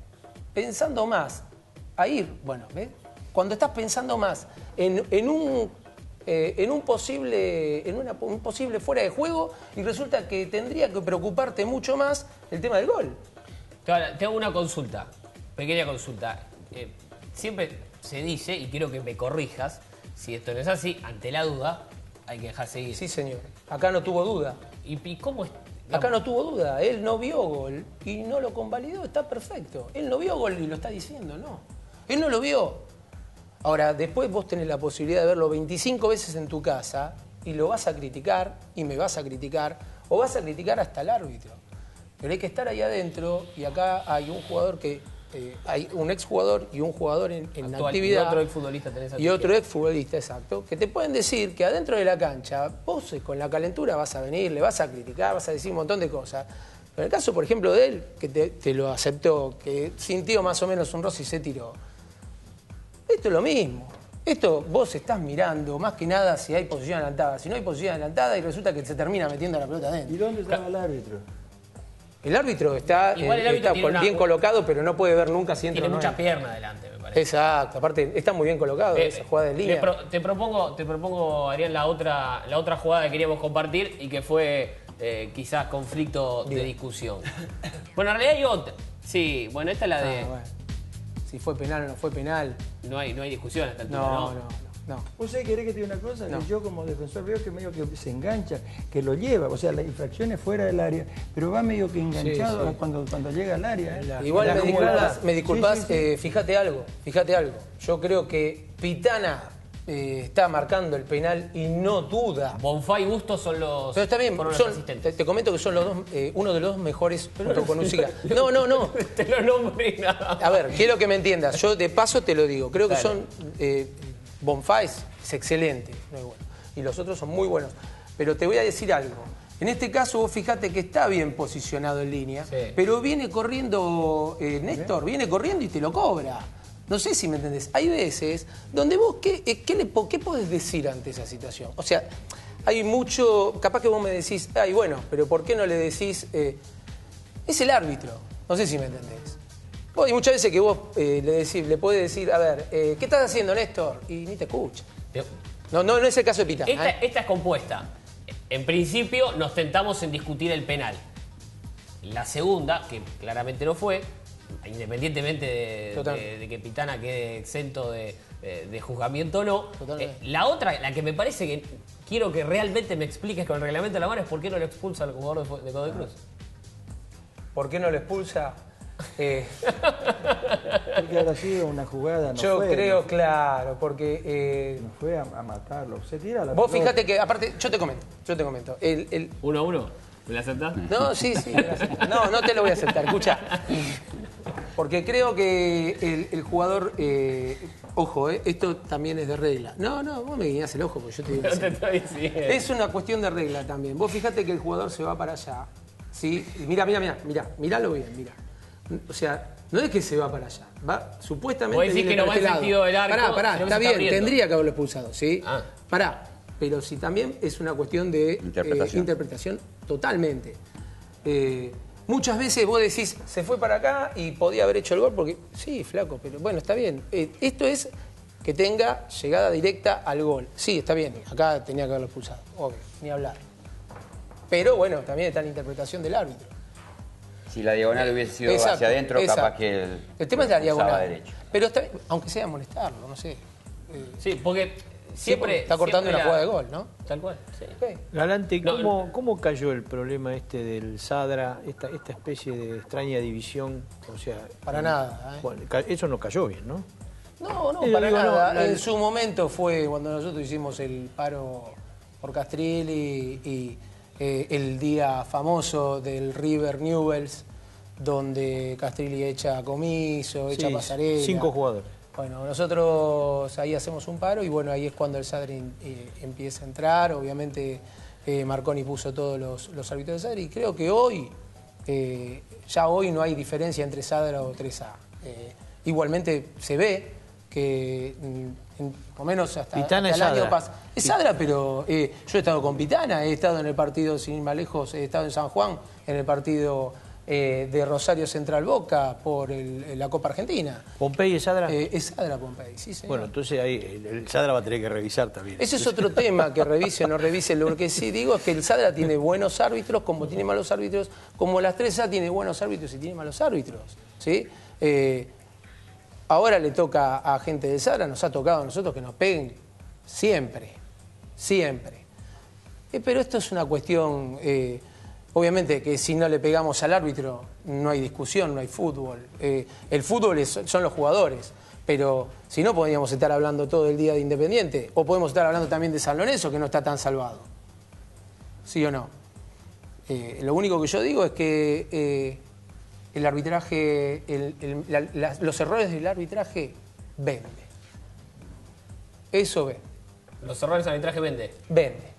pensando más a ir? Bueno, ¿ves? Cuando estás pensando más en, en un, eh, en un posible, en una- un posible fuera de juego y resulta que tendría que preocuparte mucho más el tema del gol.
Ahora, te hago una consulta, pequeña consulta. Eh, siempre se dice, y quiero que me corrijas, si esto no es así, ante la duda, hay que dejar seguir.
Sí, señor. Acá no tuvo duda.
¿Y, y cómo es?
Acá no tuvo duda. Él no vio gol y no lo convalidó. Está perfecto. Él no vio gol y lo está diciendo, no. Él no lo vio. Ahora, después vos tenés la posibilidad de verlo veinticinco veces en tu casa y lo vas a criticar y me vas a criticar o vas a criticar hasta el árbitro. Pero hay que estar ahí adentro y acá hay un jugador que... eh, hay un exjugador y un jugador en, en
Actual,
actividad.
y otro exfutbolista tenés a tu
Y otro
izquierda.
exfutbolista, exacto, que te pueden decir que adentro de la cancha, vos eh, con la calentura vas a venir, le vas a criticar, vas a decir un montón de cosas. Pero en el caso, por ejemplo, de él, que te, te lo aceptó, que sintió más o menos un roce y se tiró. Esto es lo mismo. Esto vos estás mirando, más que nada, si hay posición adelantada. Si no hay posición adelantada y resulta que se termina metiendo la pelota adentro.
¿Y dónde estaba el árbitro?
El árbitro está,
Igual el
eh,
árbitro
está
tiene
con-
una-
bien colocado, pero no puede ver nunca si entra
Tiene
o no
mucha
entra.
pierna adelante, me parece.
Exacto, aparte está muy bien colocado,
Eh,
esa jugada de
te
línea.
pro- te, propongo, te propongo, Ariel, la otra, la otra jugada que queríamos compartir y que fue eh, quizás conflicto de discusión. Bueno, en realidad hay otra. Sí, bueno, esta es la de...
Ah, bueno. Si fue penal o no fue penal.
No hay, no hay discusión hasta el
No, no, no. no.
¿Vos sabés, querés que te diga una cosa?
No.
Que yo como defensor veo que medio que se engancha, que lo lleva, o sea, la infracción es fuera del área, pero va medio que enganchado
Sí, sí.
Cuando, cuando llega al área. ¿eh?
Igual
La
me
acumulada.
disculpas, me disculpas,
Sí, sí, sí.
eh, fíjate algo, fíjate algo. Yo creo que Pitana eh, está marcando el penal y no duda.
Bonfá y Bustos son los,
Pero está bien,
fueron los
son-
asistentes.
te, te comento que son los dos, eh, uno de los dos mejores junto con Usiga. No, no, no.
Te lo nombré nada.
A ver, quiero que me entiendas. Yo de paso te lo digo. Creo que
Dale.
son. Eh, Bonfá es, es excelente, no es bueno. Y los otros son muy buenos. Pero te voy a decir algo. En este caso, vos fíjate que está bien posicionado en línea,
Sí.
pero viene corriendo eh, Néstor, viene corriendo y te lo cobra. No sé si me entendés. Hay veces donde vos, ¿qué, eh, qué, le, po- qué podés decir ante esa situación? O sea, hay mucho. Capaz que vos me decís, ay, bueno, pero ¿por qué no le decís. Eh, es el árbitro. No sé si me entendés. Vos, hay muchas veces que vos eh, le, decís, le podés decir, a ver, eh, ¿qué estás haciendo, Néstor? Y ni te escucha. No, no, no es el caso de Pitana.
Esta,
¿eh?
esta es compuesta. En principio nos tentamos en discutir el penal. La segunda, que claramente no fue, independientemente de,
Total.
de- de que Pitana quede exento de, de- de juzgamiento o no.
Totalmente.
Eh, la otra, la que me parece que quiero que realmente me expliques con el reglamento de la mano es por qué no lo expulsa al jugador de, Fu- de Godoy Cruz.
¿Por qué no lo expulsa? Eh,
Porque habrá sido una jugada, no
yo
fue,
creo,
no,
claro, porque... eh,
no fue a, a matarlo. Se tira la
vos
pelota.
fíjate que, aparte, yo te comento, yo te comento. El, el-
Uno a uno. ¿Me la aceptás?
No, sí, sí. me lo acepto. No, no te lo voy a aceptar, escucha. Porque creo que el, el jugador, eh, ojo, eh, esto también es de regla. No, no, vos me guiñás el ojo porque yo te digo. que
No
sí.
te estoy diciendo.
Es una cuestión de regla también. Vos fíjate que el jugador se va para allá. ¿Sí? Y mira, mira, mira, mira, míralo bien, mira. O sea, no es que se va para allá. Va, supuestamente.
Vos decís
viene
que no
para
va en
este lado.
sentido del arco,
Pará, pará,
sino que
está
se
bien,
abriendo.
tendría que haberlo expulsado, ¿sí?
Ah.
Pará. Pero si también es una cuestión de eh,
Interpretación.
interpretación totalmente. Eh, muchas veces vos decís, se fue para acá y podía haber hecho el gol porque, sí, flaco, pero bueno, está bien. Eh, esto es que tenga llegada directa al gol. Sí, está bien, acá tenía que haberlo expulsado, obvio, ni hablar. Pero bueno, también está la interpretación del árbitro.
Si la diagonal hubiese sido
Exacto,
hacia adentro,
exacto.
capaz que el,
el tema es la diagonal.
derecho.
Pero está, aunque sea molestarlo, no sé. Eh,
sí, porque siempre
está cortando una
la...
jugada de gol, ¿no?
Tal cual, sí.
Okay.
Galante,
No,
¿cómo, ¿cómo cayó el problema este del Sadra, esta, esta especie de extraña división? O sea,
Para nada. ¿eh?
Eso no cayó bien, ¿no?
No, no,
Eh,
para
digo,
nada.
no,
en
el-
su momento fue cuando nosotros hicimos el paro por Castrilli y, y eh, el día famoso del River Newells, donde Castrilli echa a Comiso, echa
Sí,
a Pasarela.
cinco jugadores.
Bueno, nosotros ahí hacemos un paro y bueno, ahí es cuando el Sadri eh, empieza a entrar. Obviamente eh, Marconi puso todos los, los árbitros de Sadri y creo que hoy, eh, ya hoy no hay diferencia entre Sadra o tres A. Eh, igualmente se ve que, mm, en- por lo menos hasta,
Pitana
hasta
es
el año
Sadra.
pasado. Es Sadra, pero eh, yo he estado con Pitana, he estado en el partido, sin ir más lejos, he estado en San Juan, en el partido eh, de Rosario Central Boca por el- la Copa Argentina.
¿Pompey es Sadra?
Eh, es Sadra Pompey, sí, señor.
Bueno, entonces ahí el, el Sadra va a tener que revisar también.
Ese es otro tema, que revise o no revise. Lo que sí digo es que el Sadra tiene buenos árbitros, como tiene malos árbitros, como las tres A tiene buenos árbitros y tiene malos árbitros. ¿Sí? Eh, ahora le toca a gente del Sadra, nos ha tocado a nosotros que nos peguen siempre, siempre. Eh, pero esto es una cuestión, eh, obviamente que si no le pegamos al árbitro no hay discusión, no hay fútbol. Eh, el fútbol es- son los jugadores. Pero si no, podríamos estar hablando todo el día de Independiente. O podemos estar hablando también de San Lorenzo, que no está tan salvado. ¿Sí o no? Eh, lo único que yo digo es que eh, el arbitraje, el- el- la- la- los errores del arbitraje vende. Eso vende.
Los errores de arbitraje vende.
Vende.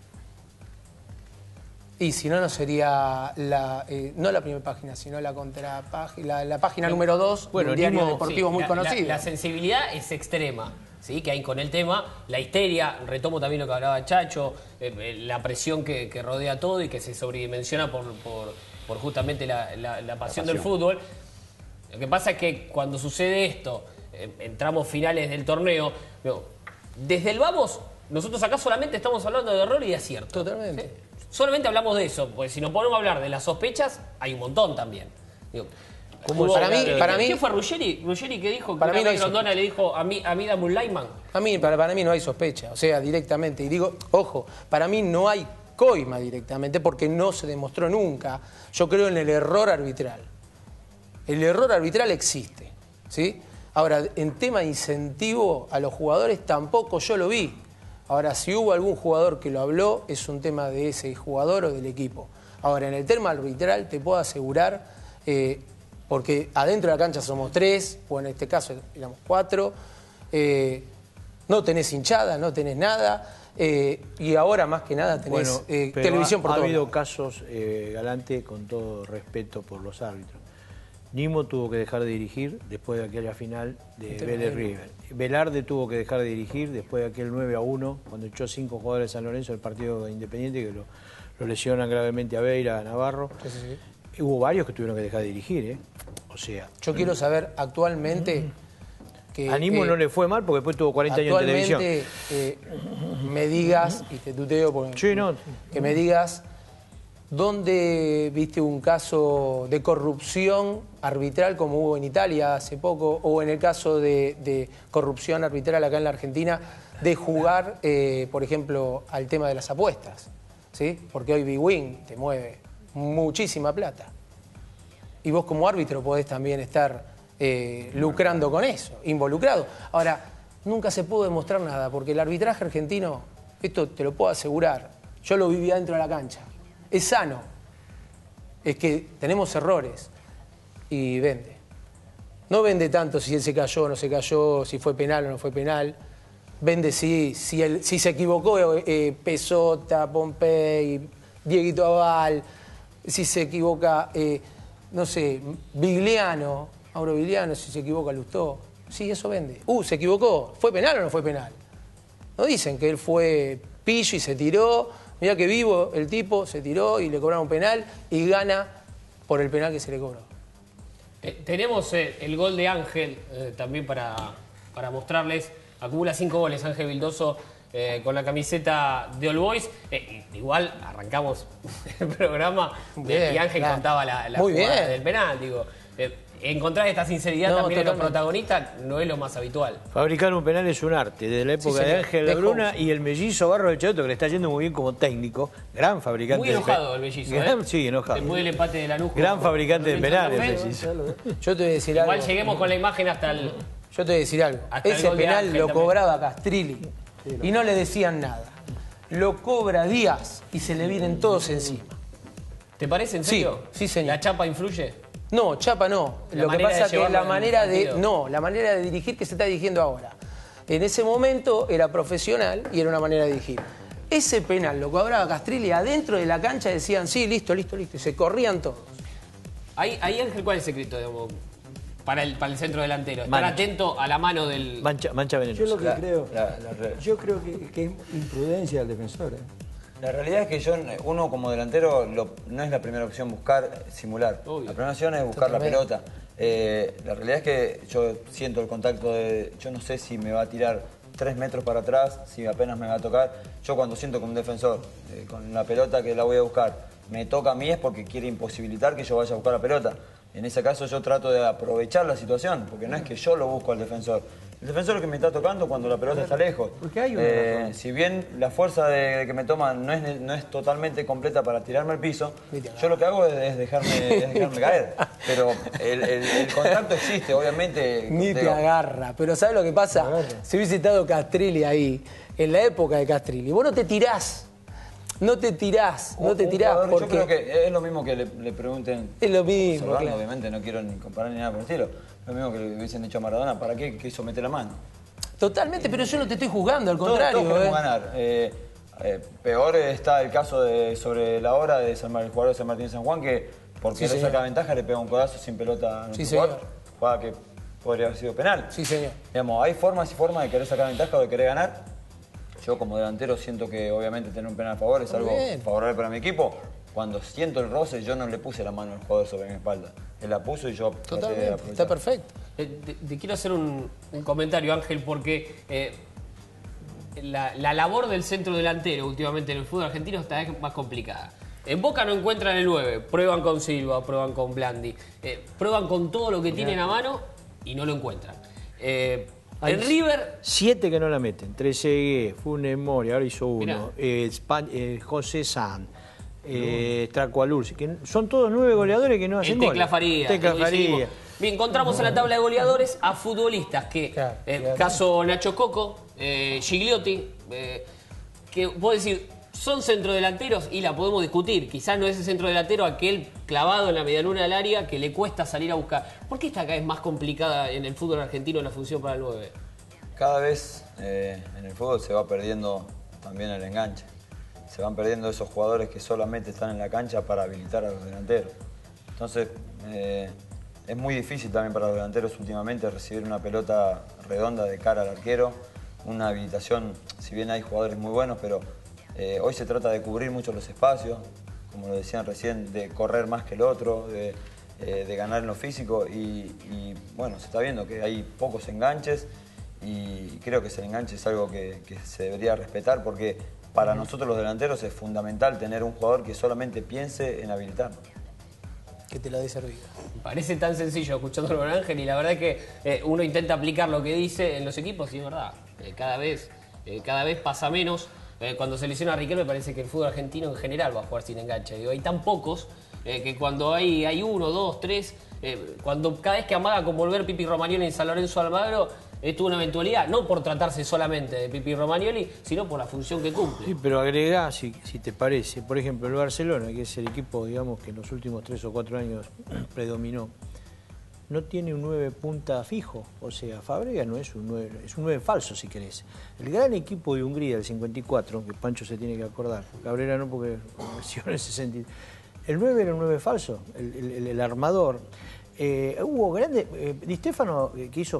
Y si no, no sería la, eh, no la primera página, sino la contrapágina, la, la página número dos de un diario deportivo
sí,
muy
la,
conocido.
La, la sensibilidad es extrema, ¿sí? Que hay con el tema, la histeria, retomo también lo que hablaba Chacho, eh, eh, la presión que, que rodea todo y que se sobredimensiona por, por, por justamente la, la- la pasión del fútbol. Lo que pasa es que cuando sucede esto, eh, entramos finales del torneo, digo, desde el vamos, nosotros acá solamente estamos hablando de error y de acierto.
Totalmente.
¿Sí? Solamente hablamos de eso, porque si nos ponemos a hablar de las sospechas, hay un montón también. Digo,
¿Cómo
hubo-
para mí-
¿qué-
para
¿Qué
mí-
fue Ruggeri? ¿Ruggeri qué dijo?
Para
que
mí no hay
Grondona le dijo, a mí, a mí dame un lineman.
A mí, para, para mí no hay sospecha, o sea, directamente. Y digo, ojo, para mí no hay coima directamente porque no se demostró nunca. Yo creo en el error arbitral. El error arbitral existe, ¿sí? Ahora, en tema de incentivo a los jugadores tampoco yo lo vi. Ahora, si hubo algún jugador que lo habló, es un tema de ese jugador o del equipo. Ahora, en el tema arbitral te puedo asegurar, eh, porque adentro de la cancha somos tres, o en este caso éramos cuatro, eh, no tenés hinchada, no tenés nada, eh, y ahora más que nada tenés
Bueno,
eh,
pero
televisión
ha,
por
ha
todo.
habido casos, eh, Galante, con todo respeto por los árbitros. Nimo tuvo que dejar de dirigir después de aquella final de
Este
Vélez
Vélez.
River. Velarde tuvo que dejar de dirigir después de aquel nueve a uno, cuando echó cinco jugadores de San Lorenzo del partido de Independiente, que lo, lo lesionan gravemente a Beira, a Navarro.
Sí, sí, sí.
Hubo varios que tuvieron que dejar de dirigir, ¿eh? O sea...
Yo quiero saber actualmente que...
A Nimo
eh,
no le fue mal porque después tuvo cuarenta años en televisión.
Actualmente eh, me digas, y te tuteo porque...
Sí, no.
Que me digas dónde viste un caso de corrupción arbitral como hubo en Italia hace poco, o en el caso de, de corrupción arbitral acá en la Argentina, de jugar, eh, por ejemplo, al tema de las apuestas, ¿sí? Porque hoy B-Win te mueve muchísima plata. Y vos como árbitro podés también estar eh, lucrando con eso, involucrado. Ahora, nunca se pudo demostrar nada, porque el arbitraje argentino, esto te lo puedo asegurar, yo lo viví dentro de la cancha, es sano. Es que tenemos errores y vende. No vende tanto si él se cayó o no se cayó, si fue penal o no fue penal. Vende si, si, él, si se equivocó eh, Pesota, Pompey, Dieguito Aval, si se equivoca, eh, no sé, Vigliano, Mauro Vigliano, si se equivoca Lustó. Sí, eso vende. Uh, se equivocó, ¿fue penal o no fue penal? No dicen que él fue pillo y se tiró. Mirá que vivo el tipo, se tiró y le cobraron penal y gana por el penal que se le cobró.
Eh, tenemos eh, el gol de Ángel eh, también para, para mostrarles. Acumula cinco goles Ángel Vildoso eh, con la camiseta de All Boys. Eh, igual arrancamos el programa
Bien,
y Ángel
claro.
contaba la, la
Muy
jugada
bien.
del penal. Digo, eh, encontrar esta sinceridad
No,
también en los
totalmente.
protagonistas no es lo más habitual.
Fabricar un penal es un arte, desde la época
Sí,
de
señor.
Ángel
De
Labruna
House.
y el mellizo Barro del Choto, que le está yendo muy bien como técnico, gran fabricante
Muy
de
enojado
pe-
el mellizo,
Gran-
¿eh?
Sí, enojado.
Después del empate de Lanús.
Gran
con-
fabricante de
con
penales,
Santa
el
Fe.
mellizo.
Yo te voy a decir
Igual
algo.
lleguemos con la imagen hasta el...
Yo te voy a decir algo.
Hasta el
Ese
gol de
penal
Ángel
lo
también.
cobraba Castrilli y no le decían nada. Lo cobra Díaz y se le vienen todos encima.
¿Te parece en
Sí,
serio?
sí, señor.
¿La chapa influye?
No, chapa no.
La
Lo que
manera de
pasa es que
llevarlo
la
en el
manera de.
partido.
No, la manera de dirigir que se está dirigiendo ahora. En ese momento era profesional y era una manera de dirigir. Ese penal lo cobraba Castrilli adentro de la cancha, decían sí, listo, listo, listo. Y se corrían todos.
Ahí, ahí Ángel, ¿cuál es el secreto digamos, para, el, para el centro delantero? Estar
Mancha.
atento a la mano del...
Mancha, mancha venenosa.
Yo lo que
La-
creo,
la- la re-
yo creo que, que es imprudencia del defensor. ¿eh?
La realidad es que yo, uno como delantero, lo- no es la primera opción buscar simular.
Obvio.
La primera opción es buscar
Totalmente.
la pelota. Eh, la realidad es que yo siento el contacto de... Yo no sé si me va a tirar tres metros para atrás, si apenas me va a tocar. Yo cuando siento como un defensor, eh, con la pelota que la voy a buscar, me toca a mí es porque quiere imposibilitar que yo vaya a buscar la pelota. En ese caso yo trato de aprovechar la situación, porque no es que yo lo busco al defensor. El defensor es el que me está tocando cuando la pelota está lejos.
Porque hay una
Eh,
razón.
si bien la fuerza de, de que me toman no es, no es totalmente completa para tirarme al piso, yo lo que hago es, es dejarme, es dejarme caer. Pero el, el- el contacto existe, obviamente.
Ni te
digo,
agarra. Pero ¿sabes lo que pasa? Si hubiese estado Castrilli ahí, en la época de Castrilli, vos no te tirás. No te tirás, no
un-
te
un
tirás
jugador,
porque...
Yo creo que es lo mismo que le, le pregunten.
Es lo mismo,
Solano,
claro.
obviamente, no quiero ni comparar ni nada por el estilo. Lo mismo que le hubiesen dicho a Maradona, ¿para qué quiso meter la mano?
Totalmente, pero yo no te estoy jugando, al
Todos-
contrario.
Todos queremos
¿eh?
ganar. Eh, eh, peor está el caso de sobre la hora de San Mar- el jugador de San Martín de San Juan, que por
Sí,
querer
señor.
sacar ventaja le pega un codazo sin pelota a nuestro
Sí, señor.
jugador. Jugada que podría haber sido penal.
Sí, señor.
Digamos, hay formas y formas de querer sacar ventaja o de querer ganar. Yo como delantero siento que obviamente tener un penal a favor es
Muy
algo
bien.
favorable para mi equipo. Cuando siento el roce, yo no le puse la mano al jugador sobre mi espalda. Él la puso y yo traté de
Totalmente,
aprovechar.
está perfecto.
Eh, Te, te quiero hacer un, un comentario, Ángel, porque eh, la, la labor del centro delantero últimamente en el fútbol argentino está vez más complicada. En Boca no encuentran el nueve, prueban con Silva, prueban con Blandi, eh, prueban con todo lo que tienen a mano y no lo encuentran. Eh,
Hay
en River,
siete que no la meten. Trezeguet, Funes Mori, ahora hizo
Mirá.
uno. Eh, Span- eh, José San, eh, Stracualursi, que son todos nueve goleadores que no hacen
el
goles.
Tecla Faría.
Tecla
lo dijimos.
Faría.
Bien, encontramos en la tabla de goleadores a futbolistas que,
Claro,
eh,
claro.
caso Nacho Coco, eh, Gigliotti, eh, que puedo decir, son centrodelanteros y la podemos discutir. Quizás no es el centrodelantero aquel clavado en la medialuna del área que le cuesta salir a buscar. ¿Por qué está cada vez más complicada en el fútbol argentino la función para el nueve?
Cada vez eh, en el fútbol se va perdiendo también el enganche. Se van perdiendo esos jugadores que solamente están en la cancha para habilitar a los delanteros. Entonces, eh, es muy difícil también para los delanteros últimamente recibir una pelota redonda de cara al arquero. Una habilitación, si bien hay jugadores muy buenos, pero eh, hoy se trata de cubrir mucho los espacios, como lo decían recién, de correr más que el otro, de, eh, de ganar en lo físico. Y, y, bueno, se está viendo que hay pocos enganches. Y creo que ese enganche es algo que, que se debería respetar porque para nosotros los delanteros es fundamental tener un jugador que solamente piense en habilitar.
Que te la dé servida.
Parece tan sencillo escuchándolo con Ángel y la verdad es que eh, uno intenta aplicar lo que dice en los equipos y es verdad. Eh, cada, vez, eh, cada vez pasa menos. Eh, cuando se lesiona a Riquelme me parece que el fútbol argentino en general va a jugar sin enganche. Digo, hay tan pocos eh, que cuando hay, hay uno, dos, tres, eh, cuando cada vez que amaga con volver Pipi Romagnoli en San Lorenzo Almagro, esto es una eventualidad, no por tratarse solamente de Pipi Romagnoli, sino por la función que cumple.
Sí, pero agregá, si, si te parece, por ejemplo, el Barcelona, que es el equipo, digamos, que en los últimos tres o cuatro años predominó, no tiene un nueve punta fijo. O sea, Fábregas no es un nueve, es un nueve falso, si querés. El gran equipo de Hungría del cincuenta y cuatro, que Pancho se tiene que acordar, Cabrera no porque nació en el sesenta y tres. El nueve era un nueve falso, el, el, el armador. Eh, hubo grandes... Eh, Di Stéfano, eh, que hizo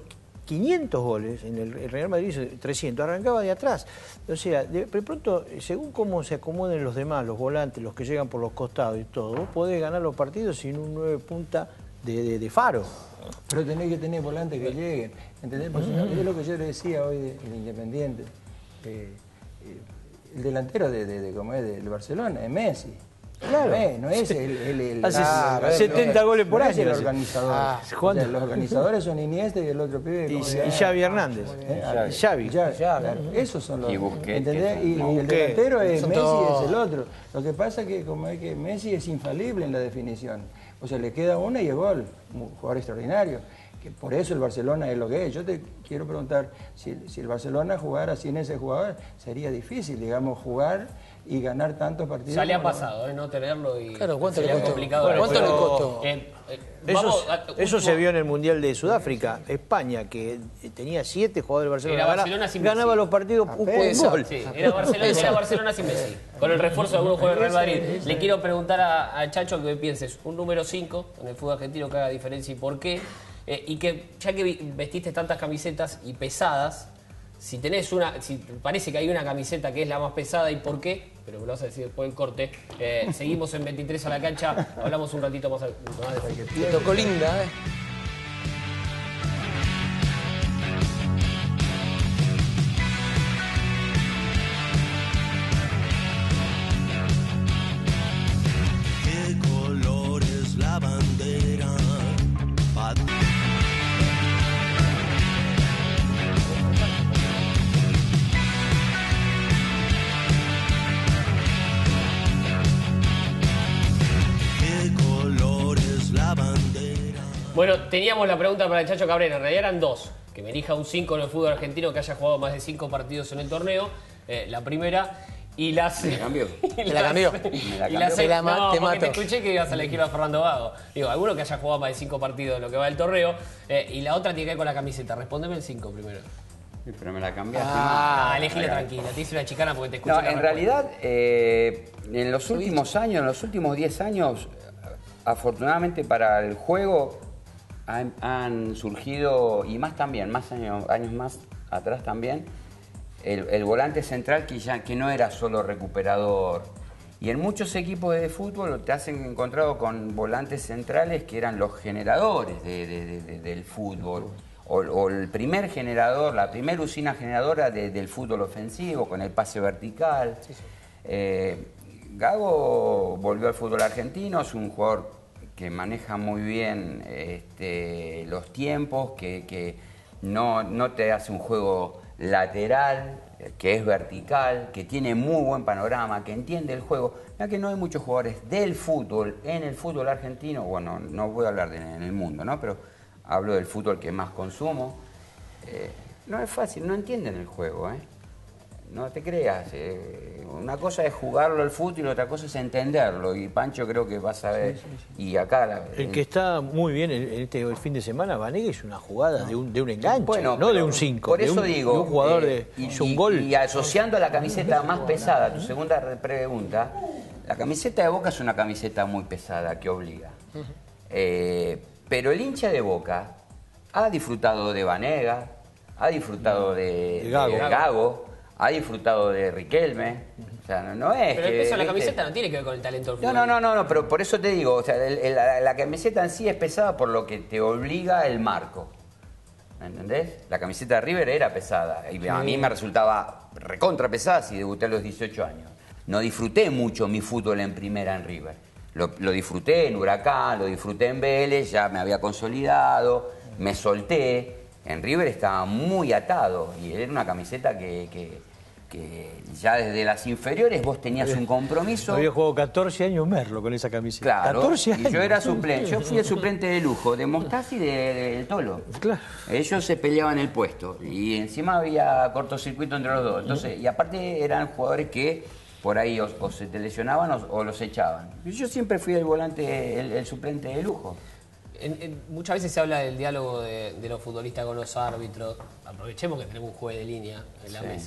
quinientos goles, en el, el Real Madrid hizo trescientos, arrancaba de atrás. O sea, de, de pronto, según cómo se acomoden los demás, los volantes, los que llegan por los costados y todo, vos podés ganar los partidos sin un nueve punta de, de, de faro.
Pero tenés que tener volantes que lleguen, ¿entendés? Porque uh-huh. Es lo que yo le decía hoy en Independiente. Eh, eh, el delantero de, de, de, como es, del Barcelona es Messi.
Claro.
No es, no es el, el, el,
hace
ah,
setenta
no,
goles por
no
año.
Es el organizador. Ah, o sea, los organizadores son Iniesta y el otro pibe.
Y, y Xavi Hernández.
¿Eh?
Y Xavi.
Xavi. Claro. Esos son los.
Y Busquets.
¿Entendés? Y, y el delantero es Messi y es el otro. Lo que pasa es que, como es que Messi es infalible en la definición. O sea, le queda una y es gol. Un jugador extraordinario. Que por eso el Barcelona es lo que es. Yo te quiero preguntar, si, si el Barcelona jugara sin ese jugador, sería difícil, digamos, jugar y ganar tantos partidos.
Ya le ha pasado, ¿eh? No tenerlo y
claro, ¿cuánto le costó?
Complicado.
Bueno, ¿cuánto le costó?
Eh, eh,
eso
vamos, a,
eso se vio en el Mundial de Sudáfrica. España, que tenía siete jugadores de Barcelona,
era Barcelona sin
ganaba
Messi.
los partidos un gol.
Sí, era, Barcelona, era Barcelona sin Messi, con el refuerzo de algunos jugadores del Real Madrid. Le quiero preguntar a, a Chacho que pienses, un número cinco en el fútbol argentino que haga diferencia y por qué. Eh, y que ya que vestiste tantas camisetas y pesadas, si tenés una, si parece que hay una camiseta que es la más pesada y por qué, pero me lo vas a decir después del corte, eh, seguimos en veintitrés a la cancha, hablamos un ratito más, más de fútbol.
Te tocó linda, ¿eh?
¿Qué color es la bandera?
Bueno, teníamos la pregunta para el Chacho Cabrera, en realidad eran dos, que me elija un cinco en el fútbol argentino que haya jugado más de cinco partidos en el torneo, eh, la primera, y las...
¿Me la cambió?
y
¿Te la cambió?
Y
¿Me la
y las-
Te la ma-
no,
te
porque
mato.
te escuché que ibas a elegir a Fernando Gago. Digo, alguno que haya jugado más de cinco partidos en lo que va del torneo, eh, y la otra tiene que ver con la camiseta. Respóndeme el cinco primero.
Pero me la cambiaste.
Ah,
mal.
elegíla
Acá.
tranquila, te hice una chicana porque te escuché.
No,
la
en
respuesta.
realidad, eh, en los últimos años, en los últimos diez años, afortunadamente para el juego han, han surgido, y más también, más años, años más atrás también, el, el volante central que ya que no era solo recuperador. Y en muchos equipos de fútbol te has encontrado con volantes centrales que eran los generadores de, de, de, de, del fútbol. O, o el primer generador, la primera usina generadora de, del fútbol ofensivo, con el pase vertical. Sí, sí. Eh, Gago volvió al fútbol argentino, es un jugador que maneja muy bien este, los tiempos, que, que no, no te hace un juego lateral, que es vertical, que tiene muy buen panorama, que entiende el juego. Ya que no hay muchos jugadores del fútbol, en el fútbol argentino, bueno, no voy a hablar de, en el mundo, ¿no? Pero hablo del fútbol que más consumo. Eh, no es fácil, no entienden el juego, ¿eh? No te creas. Eh, una cosa es jugarlo al fútbol y otra cosa es entenderlo. Y Pancho creo que va a saber. Sí, sí, sí. Y acá... La,
el, el que está muy bien el, este, el fin de semana, Vanega, es una jugada no. de, un, de un enganche, bueno, no de un cinco.
Por eso
de un,
digo...
De un jugador
eh,
de...
Y,
es un
y,
gol.
Y asociando a la camiseta más pesada, tu segunda pregunta, la camiseta de Boca es una camiseta muy pesada que obliga. Uh-huh. eh, pero el hincha de Boca ha disfrutado de Vanega, ha disfrutado de, de, Gago. de Gago, ha disfrutado de Riquelme. O sea, no, no es
pero
que,
el peso de la
¿viste?
camiseta no tiene que ver con el talento del
fútbol. No, no, no, no, pero por eso te digo, o sea, el, el, la, la camiseta en sí es pesada por lo que te obliga el marco. ¿Me entendés? La camiseta de River era pesada. Y sí. A mí me resultaba recontra pesada si debuté a los dieciocho años. No disfruté mucho mi fútbol en primera en River. Lo, lo disfruté en Huracán, lo disfruté en Vélez, ya me había consolidado, me solté. En River estaba muy atado y era una camiseta que, que, que ya desde las inferiores vos tenías
había,
un compromiso.
Había jugado catorce años Merlo con esa camiseta.
Claro,
catorce años.
Y yo era suplente. Yo fui el suplente de lujo de Mostaza y del de, de Tolo.
Claro.
Ellos se peleaban el puesto y encima había cortocircuito entre los dos. Entonces, y aparte eran jugadores que por ahí o, o se te lesionaban o, o los echaban. Y yo siempre fui el volante, el, el suplente de lujo.
En, en, muchas veces se habla del diálogo de, de los futbolistas con los árbitros. Aprovechemos que tenemos un juez de línea en la sí. mesa.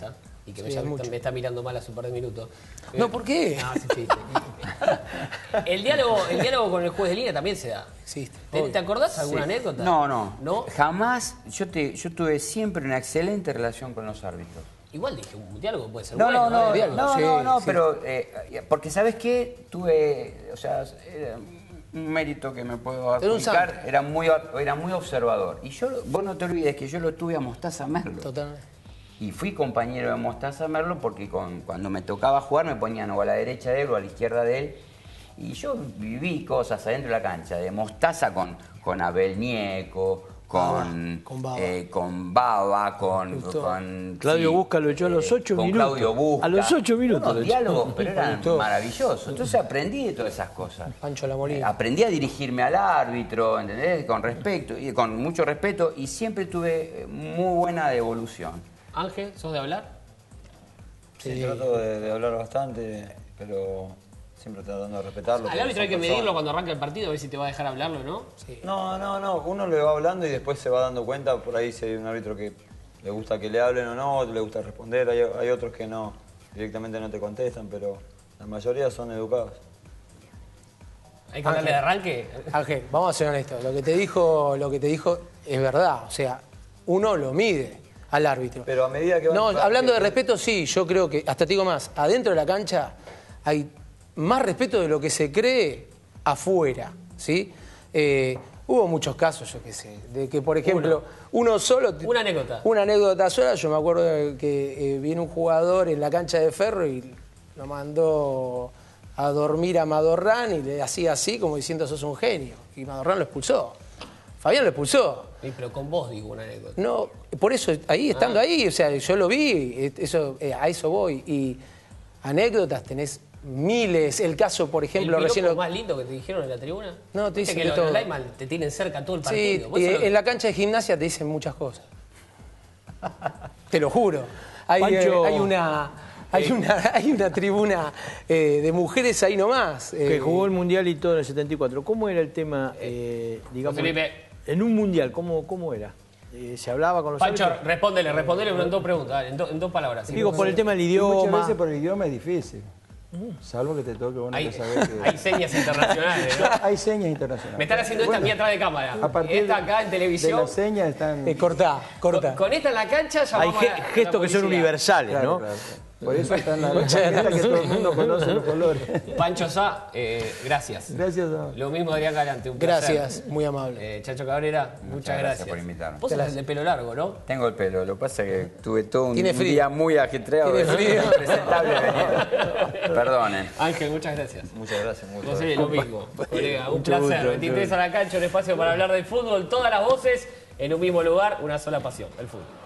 y que
Sí,
me, ya me,
mucho.
está, me está mirando mal hace un par de minutos.
No, ¿por qué?
No, sí, sí, sí. El diálogo, el diálogo con el juez de línea también se da.
Existe.
¿Te, ¿te acordás alguna
Sí.
anécdota?
No, no,
¿No?
Jamás. Yo, te, yo tuve siempre una excelente relación con los árbitros.
Igual dije, un diálogo puede ser
No,
bueno.
no, no,
¿eh?
no,
Sí,
no, no,
sí.
pero eh, porque ¿sabes qué? Tuve, o sea, era un mérito que me puedo
Era un
adjudicar,
santo.
era muy, era muy observador. Y yo, vos no te olvides que yo lo tuve a Mostaza Merlo.
Totalmente.
Y fui compañero de Mostaza Merlo porque con, cuando me tocaba jugar me ponían o a la derecha de él o a la izquierda de él. Y yo viví cosas adentro de la cancha, de Mostaza con, con Abel Nieco, con,
Con Baba.
eh, con Baba, con,
Gustó.
con
Claudio
sí,
Busca lo echó a los
eh,
ocho
con
minutos.
Claudio Busca.
A los ocho minutos
Unos
lo echó.
diálogos, pero eran
Gustó.
maravillosos. Entonces aprendí de todas esas cosas.
Pancho La Molina.
Eh, Aprendí a dirigirme al árbitro, ¿entendés? Con respeto, y con mucho respeto, y siempre tuve eh, muy buena devolución.
Ángel, ¿sos de hablar?
Sí, trato de, de hablar bastante, pero siempre tratando de respetarlo.
Al árbitro hay que
Son
medirlo
personas.
cuando arranca el partido, a ver si te va a dejar hablarlo o no.
No, no, no. Uno le va hablando y después se va dando cuenta por ahí si hay un árbitro que le gusta que le hablen o no, le gusta responder. Hay, hay otros que no, directamente no te contestan, pero la mayoría son educados.
Hay que hablarle de arranque.
Ángel, vamos a ser honestos. Lo que te dijo, lo que te dijo es verdad. O sea, uno lo mide al árbitro.
Pero a medida que va...
No, hablando
que-
de respeto, sí, yo creo que, hasta te digo más, adentro de la cancha hay más respeto de lo que se cree afuera, ¿sí? Eh, hubo muchos casos, yo qué sé, de que, por ejemplo, uno, solo...
Una anécdota.
Una anécdota sola, yo me acuerdo de que eh, viene un jugador en la cancha de Ferro y lo mandó a dormir a Madorrán y le hacía así, como diciendo, sos un genio. Y Madorrán lo expulsó. Fabián lo expulsó.
Sí, pero con vos digo una anécdota.
No, por eso, ahí, estando ahí, o sea, yo lo vi, eso, eh, a eso voy. Y anécdotas tenés miles. El caso, por ejemplo,
¿El
recién...
piropo
lo-
más lindo que te dijeron en la tribuna?
No, te
Viste
dicen
que
de
los,
todo.
los linemen te tienen cerca todo el
Sí,
partido. Vos
y
eso lo-
en la cancha de gimnasia te dicen muchas cosas. Te lo juro. Hay,
Pancho-
eh, hay una... Hay una, hay una tribuna eh, de mujeres ahí nomás.
Que
eh,
jugó el Mundial y todo en el setenta y cuatro. ¿Cómo era el tema, eh, digamos,
Felipe.
en un Mundial? ¿Cómo, cómo era? Eh, ¿Se hablaba con los
Pancho,
árbitros?
respóndele, respóndele en dos preguntas, dale, en, do- en dos palabras.
Digo, por el tema del
Y muchas
idioma.
veces por el idioma es difícil. Salvo que te toque uno
Hay,
que saber que...
hay señas internacionales, ¿no?
Hay señas internacionales.
Me están haciendo esta a mí atrás de cámara.
A partir
Esta
de-
acá en
De
televisión.
las señas están...
eh, cortá, cortá.
Con, con esta en la cancha ya
Hay
vamos
ge-
a la- a la
gestos que son
publicidad.
universales,
Claro,
¿no?
claro. Por eso están las las tarjetas que todo el mundo conoce los colores.
Pancho Sá, eh, gracias.
Gracias a...
Lo mismo Adrián Galante, un placer.
Gracias, muy amable.
Eh, Chacho Cabrera, muchas,
gracias por invitarme.
Vos sos el de pelo largo, ¿no?
Tengo el pelo, lo que pasa es que tuve todo un,
Tiene
un
frío.
día muy ajetreado.
Tiene
es
frío.
impresentable venir. Perdonen.
Ángel, muchas gracias.
Muchas gracias, muchas
José, lo mismo. Colega, un
Mucho
placer.
gusto,
veintitrés a la cancha, un espacio para hablar del fútbol, todas las voces en un mismo lugar, una sola pasión, el fútbol.